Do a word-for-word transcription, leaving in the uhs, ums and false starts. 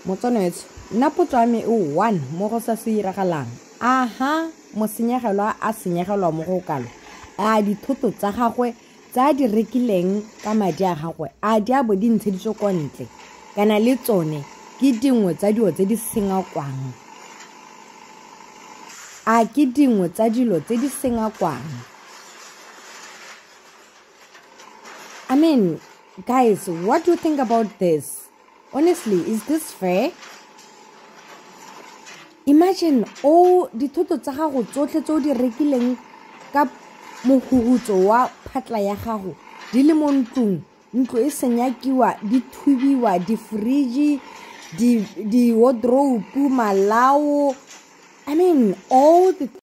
Motsonetso nna potso ya me o one mo go sa se iragalang aha mosenyegelo a senyegelwa mo go kalo a dithoto tsa gagwe tsa di rekileng ka madi a gagwe a di a bo di ntsheditse ko ntle kana le tsone ke dingwe tsa dilo tse di sengakwang a ke dingwe tsa dilo tse di sengakwang. I mean, guys, what do you think about this? Honestly, is this fair? Imagine oh dithoto tsa gago tsotlhe tse o di rekileng ka mohurutso wa phatla ya gago di le mo ntlong ntlo e senyakiwa di thubiwa di fridge di di wardrobe malao I mean all the